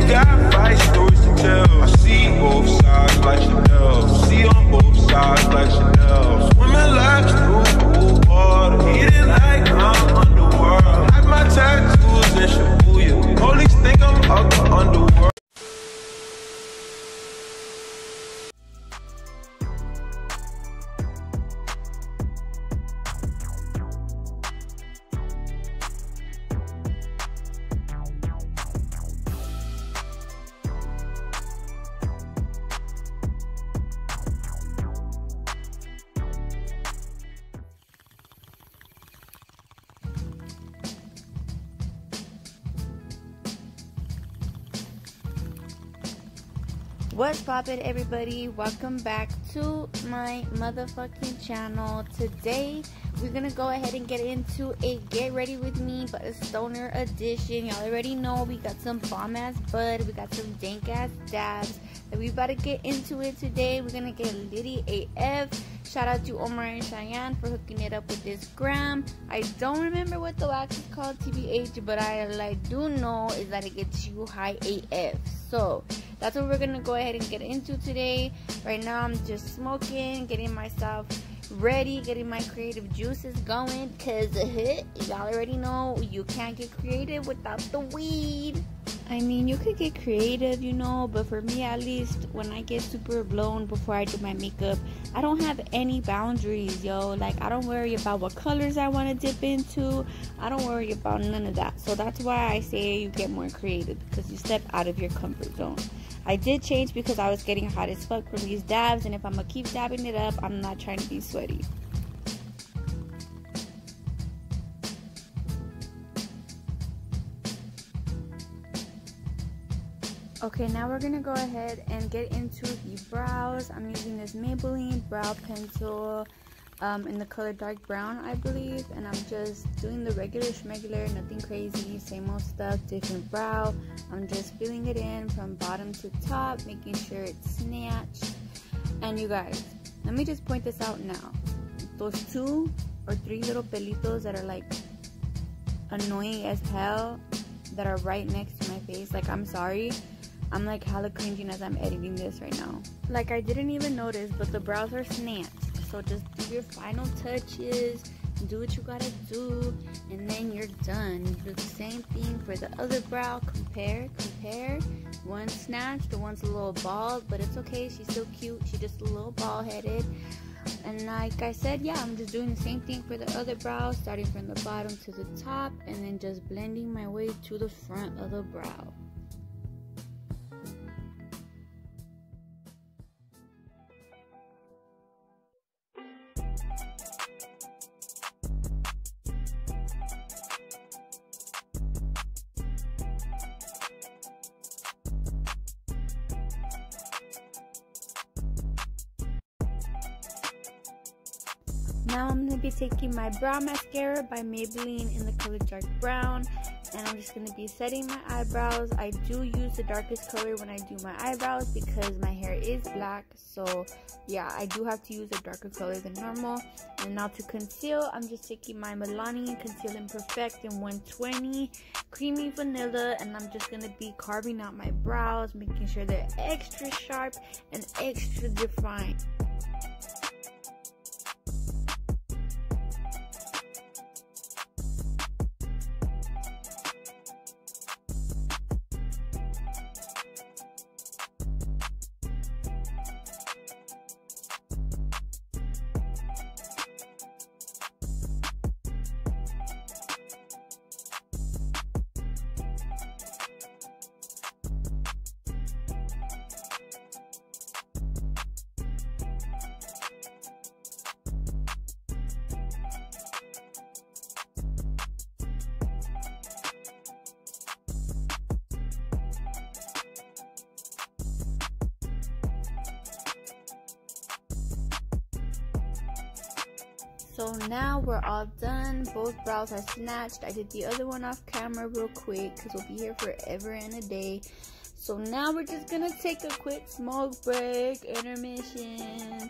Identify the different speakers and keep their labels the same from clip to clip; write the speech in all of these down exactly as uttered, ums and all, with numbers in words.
Speaker 1: got five stories to tell. I see both sides like Chanel. See on both sides like Chanel. Swimming laps through cool water. Eating like I'm underworld. Have my tattoos in Shibuya. Police think I'm out the underworld.
Speaker 2: What's poppin', everybody? Welcome back to my motherfucking channel. Today we're gonna go ahead and get into a get ready with me, but a stoner edition. Y'all already know we got some bomb ass bud, we got some dank ass dabs, and we about to get into it today. We're gonna get litty A F. Shout out to Omar and Cheyenne for hooking it up with this gram. I don't remember what the wax is called, T B H, but I like do know is that it gets you high A F. So that's what we're gonna go ahead and get into today. Right now I'm just smoking, getting myself ready, getting my creative juices going, cause uh, y'all already know you can't get creative without the weed. I mean, you could get creative, you know, but for me at least, when I get super blown before I do my makeup, I don't have any boundaries, yo. Like, I don't worry about what colors I want to dip into. I don't worry about none of that. So that's why I say you get more creative, because you step out of your comfort zone. I did change because I was getting hot as fuck from these dabs, and if I'm gonna keep dabbing it up, I'm not trying to be sweaty. Okay, now we're gonna go ahead and get into the brows. I'm using this Maybelline brow pencil um, in the color dark brown, I believe, and I'm just doing the regular schmegular, nothing crazy, same old stuff, different brow. I'm just filling it in from bottom to top, making sure it's snatched. And you guys, let me just point this out now. Those two or three little pelitos that are like annoying as hell that are right next to my face, like, I'm sorry, I'm like hella cringing as I'm editing this right now. Like, I didn't even notice, but the brows are snatched. So just do your final touches, do what you gotta do, and then you're done. You do the same thing for the other brow. Compare, compare. One's snatched, the one's a little bald, but it's okay. She's still cute. She's just a little bald-headed. And like I said, yeah, I'm just doing the same thing for the other brows, starting from the bottom to the top, and then just blending my way to the front of the brow. Now I'm going to be taking my brow mascara by Maybelline in the color dark brown, and I'm just going to be setting my eyebrows. I do use the darkest color when I do my eyebrows because my hair is black, so yeah, I do have to use a darker color than normal. And now to conceal, I'm just taking my Milani Conceal and Perfect in one twenty Creamy Vanilla, and I'm just going to be carving out my brows, making sure they're extra sharp and extra defined. So now we're all done. Both brows are snatched. I did the other one off camera real quick because we'll be here forever and a day. So now we're just gonna take a quick smoke break, intermission.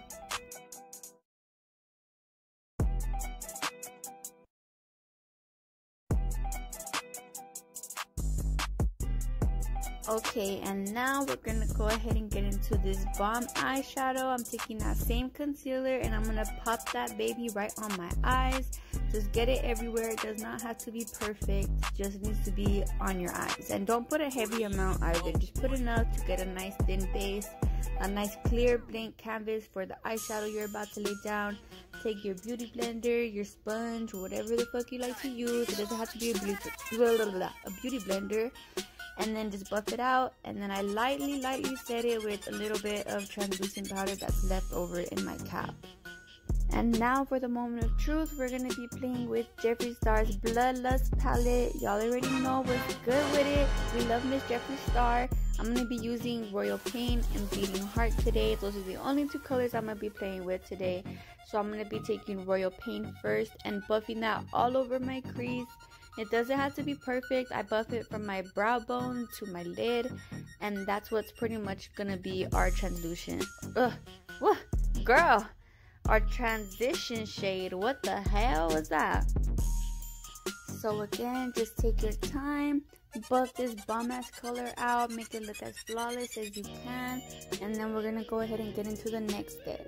Speaker 2: Okay, and now we're gonna go ahead and get into this bomb eyeshadow. I'm taking that same concealer and I'm gonna pop that baby right on my eyes. Just get it everywhere. It does not have to be perfect, just needs to be on your eyes. And don't put a heavy amount either, just put enough to get a nice thin base, a nice clear blank canvas for the eyeshadow you're about to lay down. Take your beauty blender, your sponge, whatever the fuck you like to use. It doesn't have to be a beauty, blah, blah, blah, a beauty blender. And then just buff it out, and then I lightly lightly set it with a little bit of translucent powder that's left over in my cap. And now for the moment of truth, we're going to be playing with Jeffree Star's Bloodlust palette. Y'all already know what's good with it. We love Miss Jeffree Star. I'm going to be using Royal Pain and Bleeding Heart today. Those are the only two colors I'm going to be playing with today. So I'm going to be taking Royal Pain first and buffing that all over my crease. It doesn't have to be perfect. I buff it from my brow bone to my lid, and that's what's pretty much gonna be our translucent. Ugh, what, girl? Our transition shade. What the hell was that? So again, just take your time, buff this bomb ass color out, make it look as flawless as you can, and then we're gonna go ahead and get into the next step.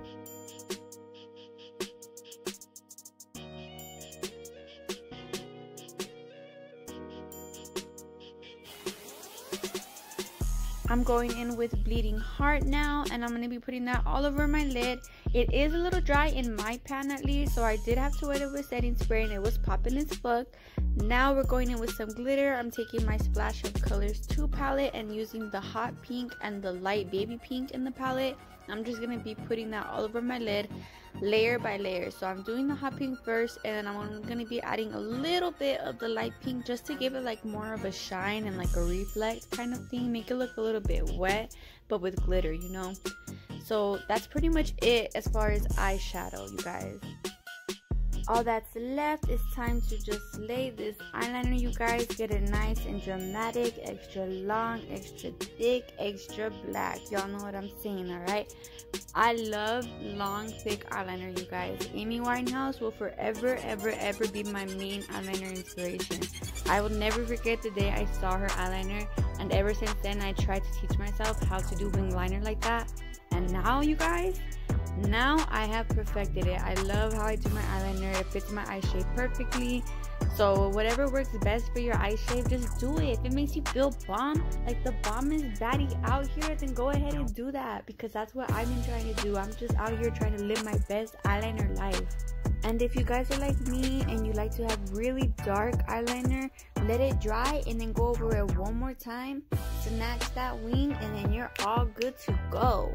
Speaker 2: I'm going in with Bleeding Heart now, and I'm going to be putting that all over my lid. It is a little dry in my pan at least, so I did have to wet it with setting spray and it was popping as fuck. Now we're going in with some glitter. I'm taking my Splash of Colors two palette and using the hot pink and the light baby pink in the palette. I'm just going to be putting that all over my lid, layer by layer. So I'm doing the hot pink first, and then I'm going to be adding a little bit of the light pink just to give it like more of a shine and like a reflect kind of thing. Make it look a little bit wet, but with glitter, you know. So that's pretty much it as far as eyeshadow, you guys. All that's left is time to just lay this eyeliner, you guys. Get it nice and dramatic, extra long, extra thick, extra black. Y'all know what I'm saying, alright? I love long, thick eyeliner, you guys. Amy Winehouse will forever, ever, ever be my main eyeliner inspiration. I will never forget the day I saw her eyeliner, and ever since then I tried to teach myself how to do wing liner like that. And now, you guys, now I have perfected it. I love how I do my eyeliner. It fits my eye shape perfectly. So whatever works best for your eye shape, just do it. If it makes you feel bomb, like the bombest baddie out here, then go ahead and do that, because that's what I've been trying to do. I'm just out here trying to live my best eyeliner life. And if you guys are like me and you like to have really dark eyeliner, let it dry and then go over it one more time, snatch that wing, and then you're all good to go.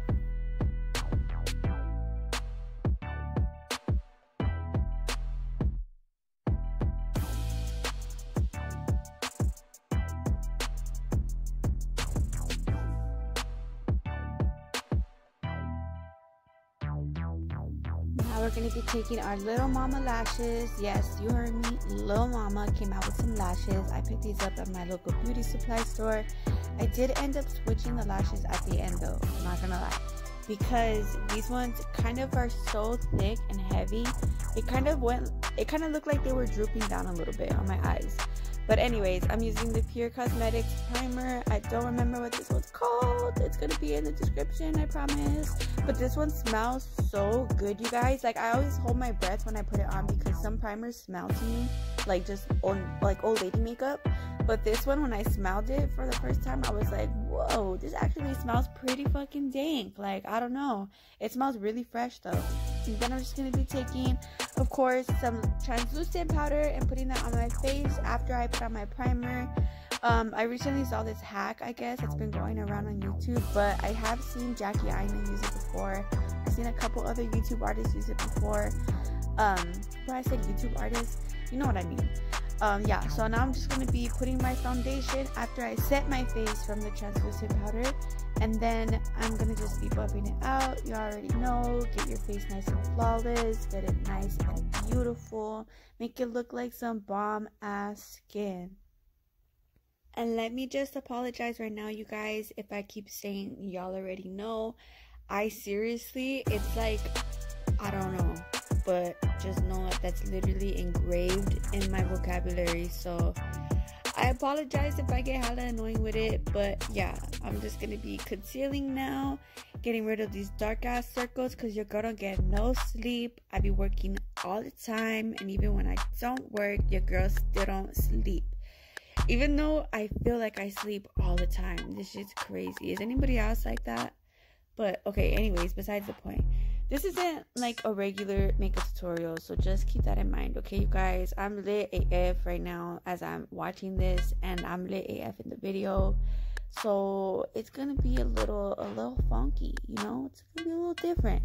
Speaker 2: Now we're going to be taking our Little Mama lashes. Yes, you heard me. Little Mama came out with some lashes. I picked these up at my local beauty supply store. I did end up switching the lashes at the end though, I'm not going to lie, because these ones kind of are so thick and heavy. It kind of went, it kind of looked like they were drooping down a little bit on my eyes. But anyways, I'm using the Pure Cosmetics primer. I don't remember what this one's called. It's going to be in the description, I promise. But this one smells so good, you guys. Like, I always hold my breath when I put it on because some primers smell to me like just old, like old lady makeup. But this one, when I smelled it for the first time, I was like, whoa, this actually smells pretty fucking dank. Like, I don't know. It smells really fresh though. And then I'm just going to be taking, of course, some translucent powder and putting that on my face after I put on my primer. Um, I recently saw this hack, I guess, it's been going around on YouTube, but I have seen Jackie Aina use it before. I've seen a couple other YouTube artists use it before. Um, when I said YouTube artists, you know what I mean. Um, yeah, so now I'm just going to be putting my foundation after I set my face from the translucent powder. And then I'm going to just be buffing it out. You already know. Get your face nice and flawless. Get it nice and beautiful. Make it look like some bomb-ass skin. And let me just apologize right now, you guys, if I keep saying y'all already know. I seriously, it's like, I don't know. But just know that that's literally engraved in my vocabulary. So I apologize if I get hella annoying with it, but yeah, I'm just gonna be concealing now, getting rid of these dark ass circles, because you're gonna get no sleep. I be working all the time, and even when I don't work, your girl still don't sleep. Even though I feel like I sleep all the time. This shit's crazy. Is anybody else like that? But okay, anyways, besides the point. This isn't like a regular makeup tutorial, so just keep that in mind, okay, you guys? I'm lit A F right now as I'm watching this, and I'm lit A F in the video. So it's gonna be a little, a little funky, you know? It's gonna be a little different.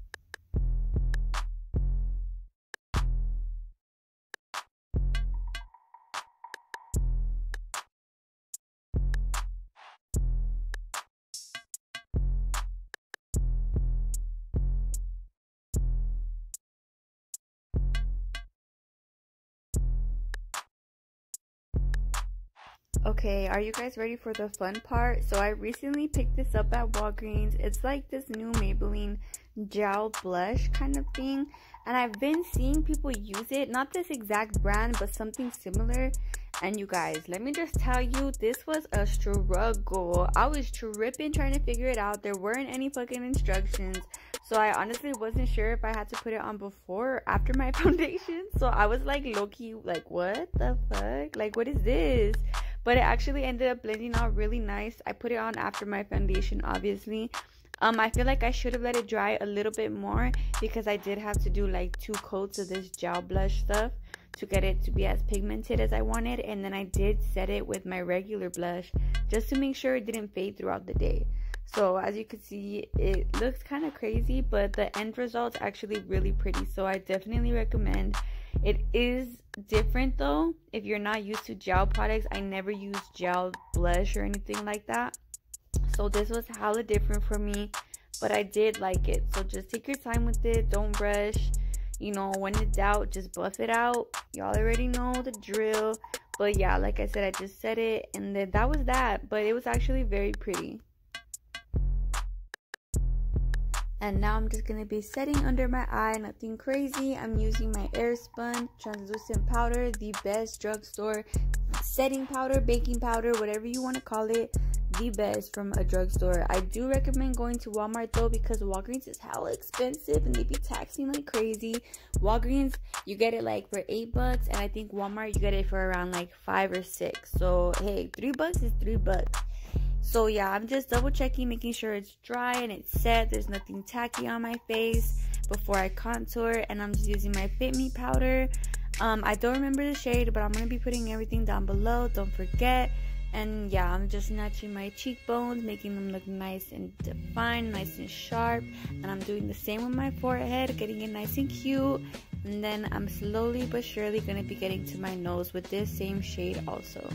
Speaker 2: Okay, are you guys ready for the fun part? So I recently picked this up at Walgreens. It's like this new Maybelline gel blush kind of thing, and I've been seeing people use it, not this exact brand but something similar. And you guys, let me just tell you, this was a struggle. I was tripping trying to figure it out. There weren't any fucking instructions, so I honestly wasn't sure if I had to put it on before or after my foundation. So I was like low-key like, what the fuck, like what is this? But it actually ended up blending out really nice. I put it on after my foundation, obviously. Um, I feel like I should have let it dry a little bit more, because I did have to do like two coats of this gel blush stuff to get it to be as pigmented as I wanted. And then I did set it with my regular blush just to make sure it didn't fade throughout the day. So as you can see, it looks kind of crazy, but the end result's actually really pretty. So I definitely recommend. It is different though. If you're not used to gel products, I never use gel blush or anything like that. So this was hella different for me, but I did like it. So just take your time with it. Don't rush. You know, when in doubt, just buff it out. Y'all already know the drill. But yeah, like I said, I just said it, and then that was that. But it was actually very pretty. And now I'm just going to be setting under my eye, nothing crazy. I'm using my Airspun translucent powder, the best drugstore setting powder, baking powder, whatever you want to call it, the best from a drugstore. I do recommend going to Walmart though, because Walgreens is hella expensive and they be taxing like crazy. Walgreens, you get it like for eight bucks, and I think Walmart you get it for around like five or six. So hey, three bucks is three bucks. So yeah, I'm just double checking, making sure it's dry and it's set. There's nothing tacky on my face before I contour. And I'm just using my Fit Me powder. Um, I don't remember the shade, but I'm going to be putting everything down below. Don't forget. And yeah, I'm just notching my cheekbones, making them look nice and defined, nice and sharp. And I'm doing the same with my forehead, getting it nice and cute. And then I'm slowly but surely going to be getting to my nose with this same shade also.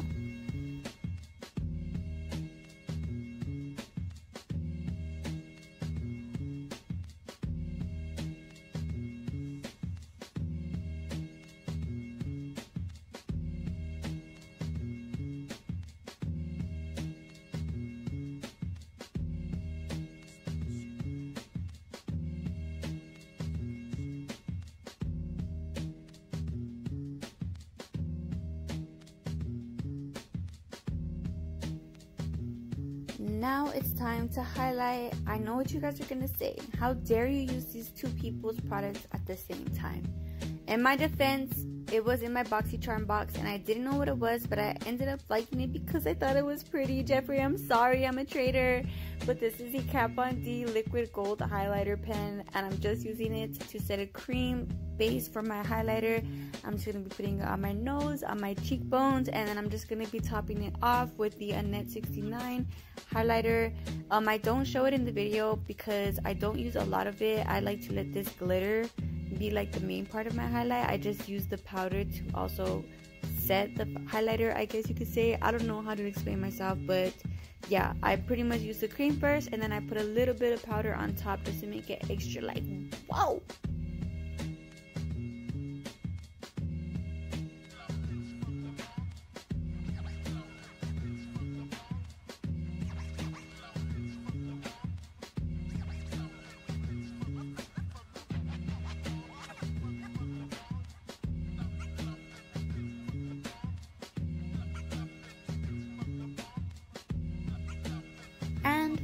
Speaker 2: Now it's time to highlight. I know what you guys are gonna say. How dare you use these two people's products at the same time? In my defense, it was in my BoxyCharm box and I didn't know what it was, but I ended up liking it because I thought it was pretty. Jeffree, I'm sorry, I'm a traitor. But this is the Kat Von D liquid gold highlighter pen, and I'm just using it to set a cream base for my highlighter. I'm just going to be putting it on my nose, on my cheekbones, and then I'm just going to be topping it off with the Annette sixty-nine highlighter. Um, I don't show it in the video because I don't use a lot of it. I like to let this glitter be like the main part of my highlight. I just use the powder to also set the highlighter, I guess you could say. I don't know how to explain myself, but yeah, I pretty much use the cream first and then I put a little bit of powder on top just to make it extra like, whoa!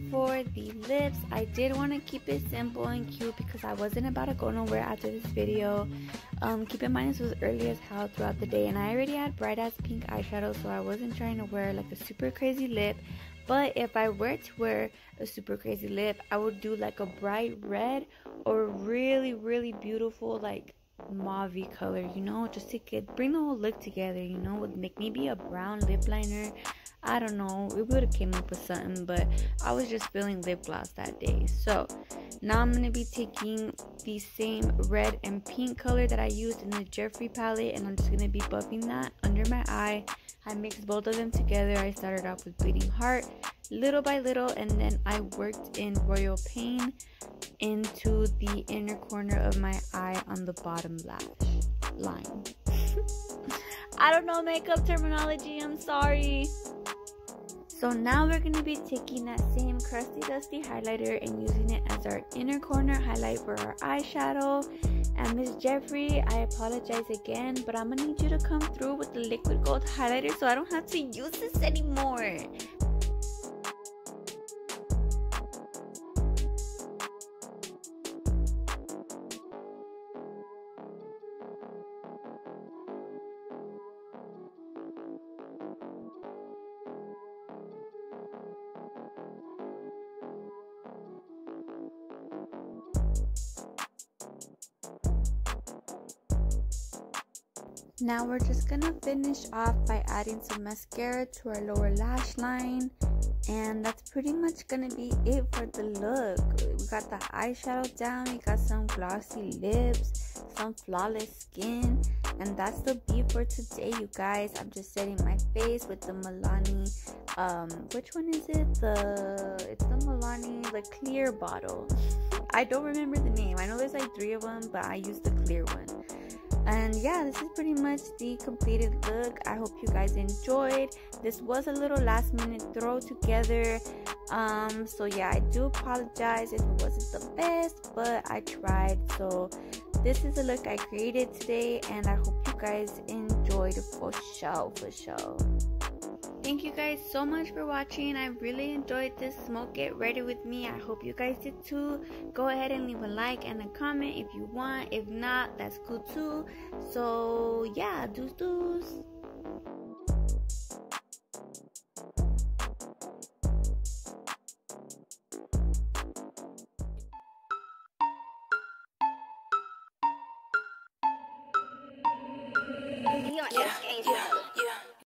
Speaker 2: for the lips, I did want to keep it simple and cute because I wasn't about to go nowhere after this video. Um, keep in mind this was early as hell throughout the day, and I already had bright ass pink eyeshadow, so I wasn't trying to wear like a super crazy lip. But if I were to wear a super crazy lip, I would do like a bright red or really really beautiful like mauve color, you know, just to get bring the whole look together, you know, with like maybe a brown lip liner. I don't know, we would have came up with something, but I was just feeling lip gloss that day. So now I'm gonna be taking the same red and pink color that I used in the Jeffree palette, and I'm just gonna be buffing that under my eye. I mixed both of them together. I started off with Bleeding Heart little by little, and then I worked in Royal Pain into the inner corner of my eye on the bottom lash line. I don't know makeup terminology, I'm sorry. So now we're going to be taking that same crusty dusty highlighter and using it as our inner corner highlight for our eyeshadow. And Miss Jeffree, I apologize again, but I'm going to need you to come through with the liquid gold highlighter so I don't have to use this anymore. Now we're just gonna finish off by adding some mascara to our lower lash line, and that's pretty much gonna be it for the look. We got the eyeshadow down, we got some glossy lips, some flawless skin, and that's the beat for today, you guys. I'm just setting my face with the Milani, um which one is it? The it's the Milani the clear bottle. I don't remember the name. I know there's like three of them, but I used the clear one. And yeah, this is pretty much the completed look. I hope you guys enjoyed. This was a little last minute throw together. Um, so yeah, I do apologize if it wasn't the best, but I tried. So this is the look I created today, and I hope you guys enjoyed for sure, for sure. Thank you guys so much for watching. I really enjoyed this smoke it ready with me. I hope you guys did too. Go ahead and leave a like and a comment if you want. If not, that's cool too. So yeah, deuce deuce.
Speaker 3: Yeah, yeah, yeah.